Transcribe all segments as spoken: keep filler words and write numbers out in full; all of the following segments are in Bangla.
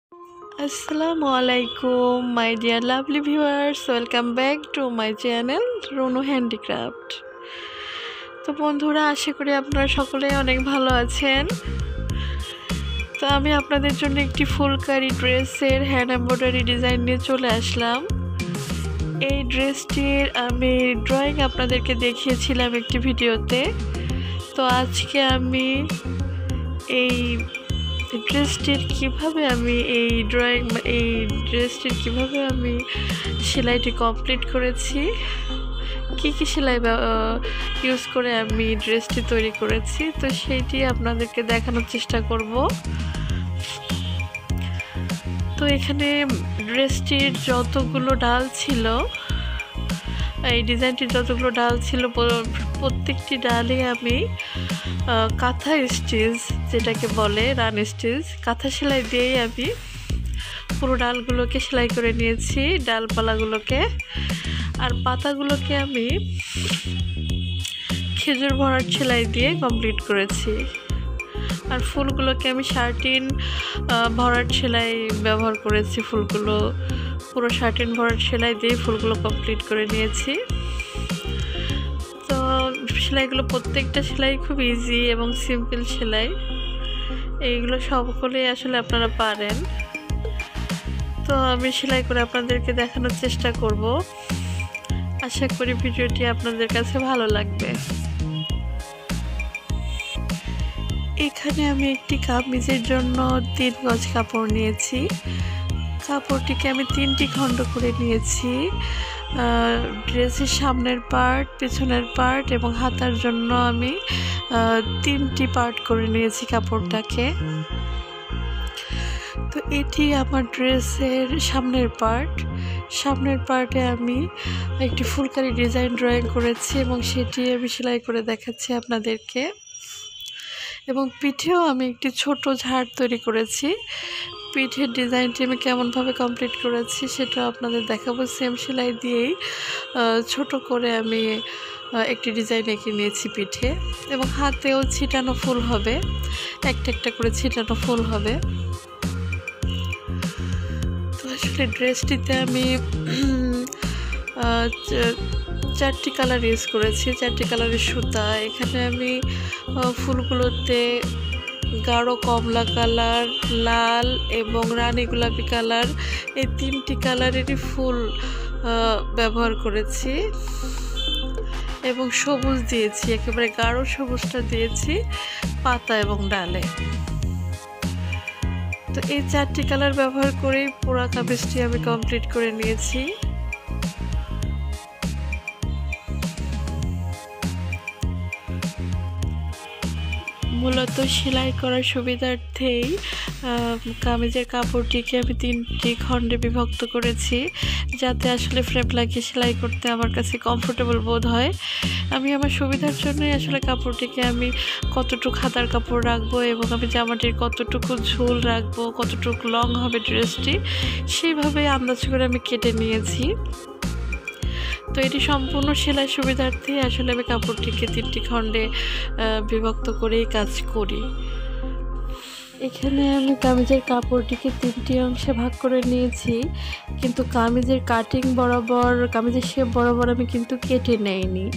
Assalamualaikum, my dear lovely viewers. Welcome back to my channel Runu handicraft. তো বন্ধুরা, আশা করি আপনারা সকলে অনেক ভালো আছেন। তো আমি আপনাদের জন্য একটি ফুলকারি ড্রেসের হ্যান্ড এমব্রয়ডারি ডিজাইন নিয়ে চলে আসলাম। এই ড্রেসটির আমি ড্রয়িং আপনাদেরকে দেখিয়েছিলাম একটি ভিডিওতে। তো আজকে আমি এই ড্রেসটির কিভাবে আমি এই ড্রয়িং এই ড্রেসটির কিভাবে আমি সেলাইটি কমপ্লিট করেছি, কি কি সেলাই ইউজ করে আমি ড্রেসটি তৈরি করেছি, তো সেইটি আপনাদেরকে দেখানোর চেষ্টা করব। তো এখানে ড্রেসটির যতগুলো ডাল ছিল, এই ডিজাইনটির যতগুলো ডাল ছিল, প্রত্যেকটি ডালে আমি কাঁথা স্টিচ, যেটাকে বলে রান স্টিচ, কাঁথা সেলাই দিয়েই আমি পুরো ডালগুলোকে সেলাই করে নিয়েছি, ডালপালাগুলোকে। আর পাতাগুলোকে আমি খেজুর ভরাট সেলাই দিয়ে কমপ্লিট করেছি। আর ফুলগুলোকে আমি শার্টিন ভরাট সেলাই ব্যবহার করেছি। ফুলগুলো পুরো শার্টিন ভরাট সেলাই দিয়ে ফুলগুলো কমপ্লিট করে নিয়েছি। তো সেলাইগুলো প্রত্যেকটা সেলাই খুব ইজি এবং সিম্পল সেলাই, এইগুলো সকলেই আসলে আপনারা পারেন। তো আমি সেলাই করে আপনাদেরকে দেখানোর চেষ্টা করব। আশা করি ভিডিওটি আপনাদের কাছে ভালো লাগবে। এখানে আমি একটি কামিজের জন্য তিন গজ কাপড় নিয়েছি। কাপড়টিকে আমি তিনটি খণ্ড করে নিয়েছি। ড্রেসের সামনের পার্ট, পেছনের পার্ট এবং হাতার জন্য আমি তিনটি পার্ট করে নিয়েছি কাপড়টাকে। তো এটি আমার ড্রেসের সামনের পার্ট। সামনের পার্টে আমি একটি ফুলকারি ডিজাইন ড্রয়িং করেছি এবং সেটি আমি সেলাই করে দেখাচ্ছি আপনাদেরকে। এবং পিঠেও আমি একটি ছোট ঝাড় তৈরি করেছি। পিঠের ডিজাইনটি আমি কেমনভাবে কমপ্লিট করেছি সেটা আপনাদের দেখাবো। সেম সেলাই দিয়েই ছোট করে আমি একটি ডিজাইন এঁকে নিয়েছি পিঠে, এবং হাতেও ছিটানো ফুল হবে, একটা একটা করে ছিটানো ফুল হবে। তো আসলে ড্রেসটিতে আমি চারটি কালার ইউজ করেছি, চারটি কালারের সুতা। এখানে আমি ফুলগুলোতে গাঢ় কমলা কালার, লাল এবং রানী গোলাপি কালার, এই তিনটি কালারেরই ফুল ব্যবহার করেছি এবং সবুজ দিয়েছি, একেবারে গাঢ় সবুজটা দিয়েছি পাতা এবং ডালে। তো এই চারটি কালার ব্যবহার করেই পুরো কামিজটি আমি কমপ্লিট করে নিয়েছি। মূলত সেলাই করার সুবিধার্থেই কামিজের কাপড়টিকে আমি তিনটি খণ্ডে বিভক্ত করেছি, যাতে আসলে ফ্রেম লাগিয়ে সেলাই করতে আমার কাছে কমফোর্টেবল বোধ হয়। আমি আমার সুবিধার জন্যই আসলে কাপড়টিকে আমি কতটুকু হাতার কাপড় রাখবো এবং আমি জামাটির কতটুকু ঝুল রাখবো, কতটুকু লং হবে ড্রেসটি, সেইভাবেই আন্দাজ করে আমি কেটে নিয়েছি। তো এটি সম্পূর্ণ সেলাই সুবিধার্থে আসলে আমি কাপড়টিকে তিনটি খণ্ডে বিভক্ত করেই কাজ করি। এখানে আমি কামিজের কাপড়টিকে তিনটি অংশে ভাগ করে নিয়েছি, কিন্তু কামিজের কাটিং বরাবর, কামিজের শেপ বরাবর আমি কিন্তু কেটে নেইনি।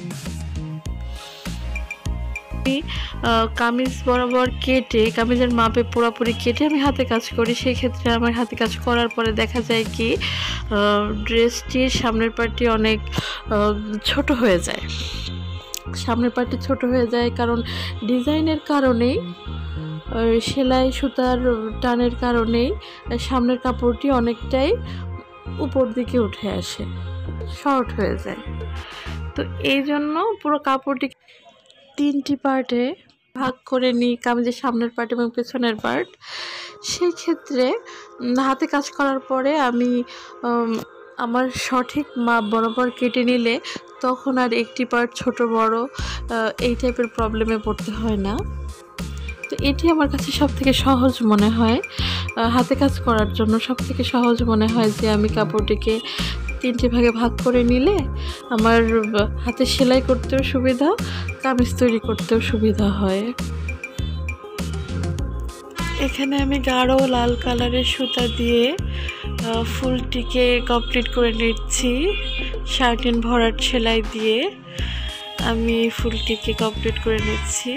কামিজ বরাবর কেটে, কামিজের মাপে পুরোপুরি কেটে আমি হাতে কাজ করি। সেই ক্ষেত্রে আমার হাতে কাজ করার পরে দেখা যায় কি ড্রেসটির সামনের পার্টটি অনেক ছোট হয়ে যায়। সামনের পার্টটি ছোট হয়ে যায় কারণ ডিজাইনের কারণেই, সেলাই সুতার টানের কারণেই সামনের কাপড়টি অনেকটাই উপর দিকে উঠে আসে, শর্ট হয়ে যায়। তো এই জন্য পুরো কাপড়টি তিনটি পার্টে ভাগ করে নিই, কামিজের সামনের পার্ট এবং পেছনের পার্ট। সেই ক্ষেত্রে হাতে কাজ করার পরে আমি আমার সঠিক মাপ বরাবর কেটে নিলে তখন আর একটি পার্ট ছোট বড় এই টাইপের প্রবলেমে পড়তে হয় না। তো এটি আমার কাছে সব থেকে সহজ মনে হয়, হাতে কাজ করার জন্য সব থেকে সহজ মনে হয় যে আমি কাপড়টিকে তিনটি ভাগে ভাগ করে নিলে আমার হাতে সেলাই করতেও সুবিধা, কামিজ তৈরি করতেও সুবিধা হয়। এখানে আমি গাঢ় লাল কালারের সুতা দিয়ে ফুলটিকে কমপ্লিট করে নিচ্ছি। শার্টিন ভরাট সেলাই দিয়ে আমি ফুলটিকে কমপ্লিট করে নিচ্ছি।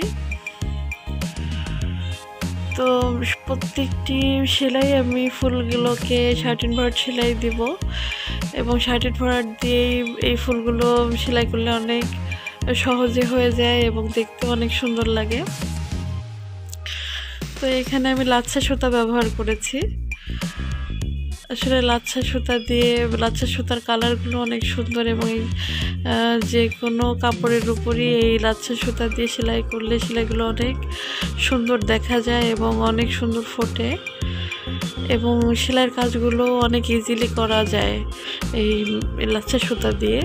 তো প্রত্যেকটি সেলাই আমি ফুলগুলোকে শার্টিন ভরাট সেলাই দিব এবং শার্টিন ভরাট দিয়েই এই ফুলগুলো সেলাই করলে অনেক সহজে হয়ে যায় এবং দেখতে অনেক সুন্দর লাগে। তো এখানে আমি লাচ্ছা সুতা ব্যবহার করেছি। আসলে লাচ্ছা সুতা দিয়ে লাচ্ছা সুতার কালারগুলো অনেক সুন্দর এবং যে কোনো কাপড়ের উপরই এই লাচ্ছা সুতা দিয়ে সেলাই করলে সেলাইগুলো অনেক সুন্দর দেখা যায় এবং অনেক সুন্দর ফোটে এবং সেলাইয়ের কাজগুলো অনেক ইজিলি করা যায় এই লাচ্ছা সুতা দিয়ে।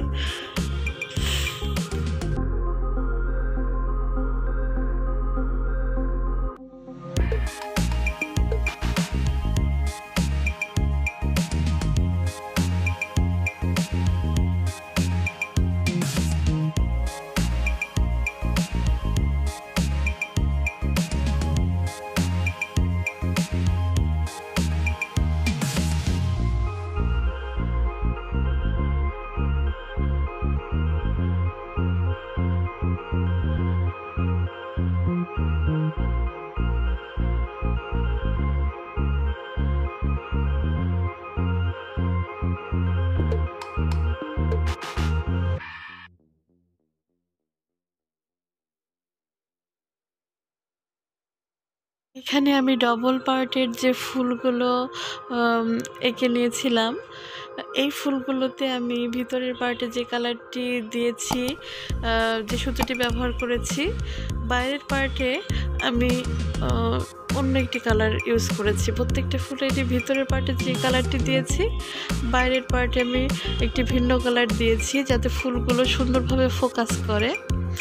এখানে আমি ডবল পার্টের যে ফুলগুলো এঁকে নিয়েছিলাম, এই ফুলগুলোতে আমি ভিতরের পার্টে যে কালারটি দিয়েছি, যে সুতোটি ব্যবহার করেছি, বাইরের পার্টে আমি অন্য একটি কালার ইউজ করেছি। প্রত্যেকটা ফুলেরই ভিতরের পার্টে যে কালারটি দিয়েছি, বাইরের পার্টে আমি একটি ভিন্ন কালার দিয়েছি যাতে ফুলগুলো সুন্দরভাবে ফোকাস করে।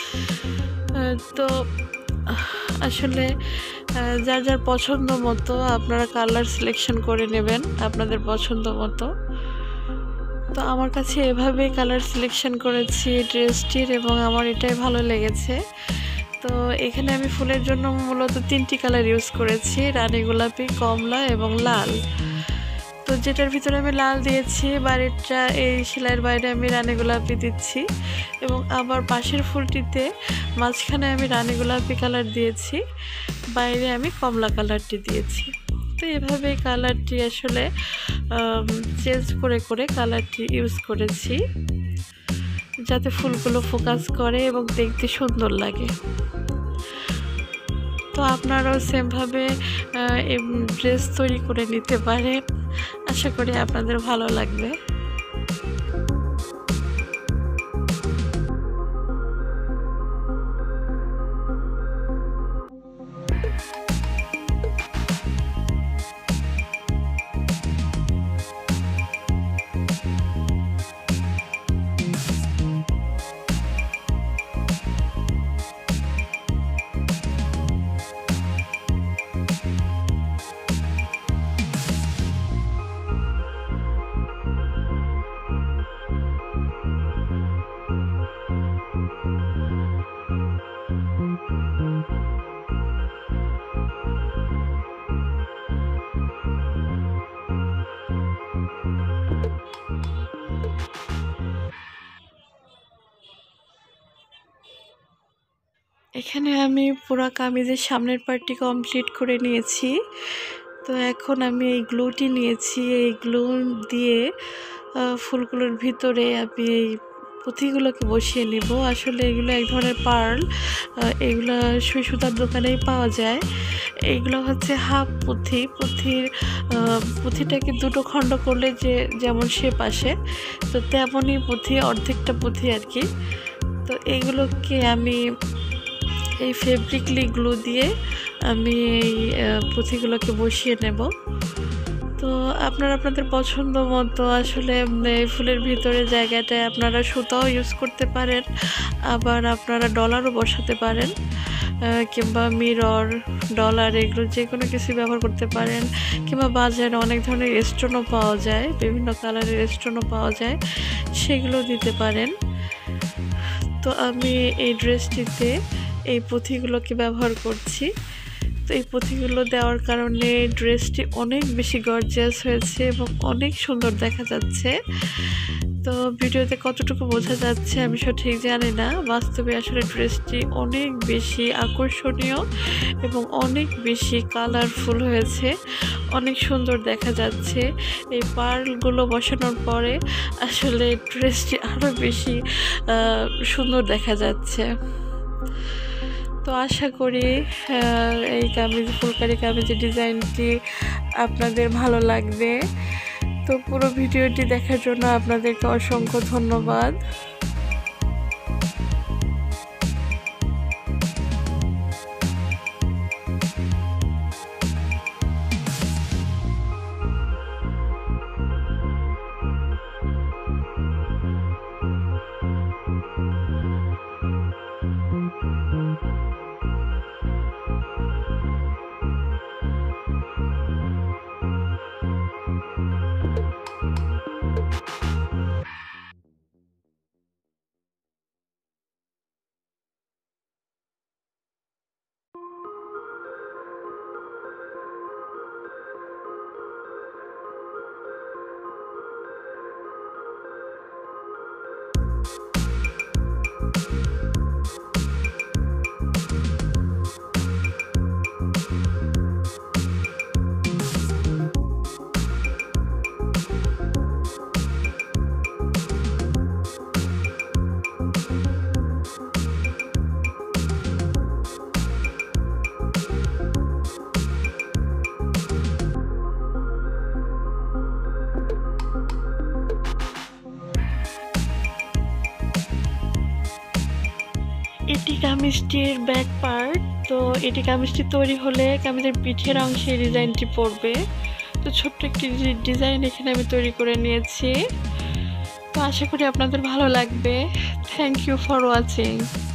তো আসলে যার যার পছন্দ মতো আপনারা কালার সিলেকশন করে নেবেন আপনাদের পছন্দ মতো। তো আমার কাছে এভাবেই কালার সিলেকশন করেছি ড্রেসটির এবং আমার এটাই ভালো লেগেছে। তো এখানে আমি ফুলের জন্য মূলত তিনটি কালার ইউজ করেছি, রানী গোলাপি, কমলা এবং লাল। তো যেটার ভিতরে আমি লাল দিয়েছি, বাইরেটা এই সেলাইয়ের বাইরে আমি রানী গোলাপি দিচ্ছি এবং আবার পাশের ফুলটিতে মাঝখানে আমি রানী গোলাপি কালার দিয়েছি, বাইরে আমি কমলা কালারটি দিয়েছি। তো এভাবে কালারটি আসলে চেঞ্জ করে করে কালারটি ইউজ করেছি যাতে ফুলগুলো ফোকাস করে এবং দেখতে সুন্দর লাগে। তো আপনারাও সেমভাবে ড্রেস তৈরি করে নিতে পারেন, আশা করি আপনাদের ভালো লাগবে। এখানে আমি পুরো কামিজের সামনের পার্টটি কমপ্লিট করে নিয়েছি। তো এখন আমি এই গ্লুটি নিয়েছি, এই গ্লু দিয়ে ফুলগুলোর ভিতরে আমি এই পুঁথিগুলোকে বসিয়ে নিব। আসলে এগুলো এক ধরনের পার্ল, এগুলো সুই সুতার দোকানেই পাওয়া যায়। এইগুলো হচ্ছে হাফ পুঁথি। পুঁথির পুঁথিটাকে দুটো খণ্ড করলে যে যেমন শেপ আসে, তো তেমনই পুঁথি, অর্ধেকটা পুঁথি আর কি। তো এইগুলোকে আমি এই ফেব্রিকলি গ্লু দিয়ে আমি এই পুঁথিগুলোকে বসিয়ে নেব। তো আপনারা আপনাদের পছন্দ মতো আসলে ফুলের ভিতরে জায়গাটায় আপনারা সুতাও ইউজ করতে পারেন, আবার আপনারা ডলারও বসাতে পারেন, কিংবা মিরর, ডলার, এগুলো যে কোনো কিছু ব্যবহার করতে পারেন। কিংবা বাজারে অনেক ধরনের স্টোনও পাওয়া যায়, বিভিন্ন কালারের স্টোনও পাওয়া যায়, সেগুলো দিতে পারেন। তো আমি এই ড্রেসটিতে এই পুঁথিগুলোকে ব্যবহার করছি। তো এই পুঁথিগুলো দেওয়ার কারণে ড্রেসটি অনেক বেশি গর্জিয়াস হয়েছে এবং অনেক সুন্দর দেখা যাচ্ছে। তো ভিডিওতে কতটুকু বোঝা যাচ্ছে আমি সঠিক জানি না, বাস্তবে আসলে ড্রেসটি অনেক বেশি আকর্ষণীয় এবং অনেক বেশি কালারফুল হয়েছে, অনেক সুন্দর দেখা যাচ্ছে। এই পার্লগুলো বসানোর পরে আসলে ড্রেসটি আরও বেশি সুন্দর দেখা যাচ্ছে। তো আশা করি এই কামিজ ফুলকারি কামিজের ডিজাইনটি আপনাদের ভালো লাগবে। তো পুরো ভিডিওটি দেখার জন্য আপনাদেরকে অসংখ্য ধন্যবাদ। এটি কামিজটির ব্যাক পার্ট। তো এটি কামিজটি তৈরি হলে কামিজের পিঠের অংশে ডিজাইনটি পড়বে। তো ছোট্ট একটি ডিজাইন এখানে আমি তৈরি করে নিয়েছি। তো আশা করি আপনাদের ভালো লাগবে। Thank you for watching.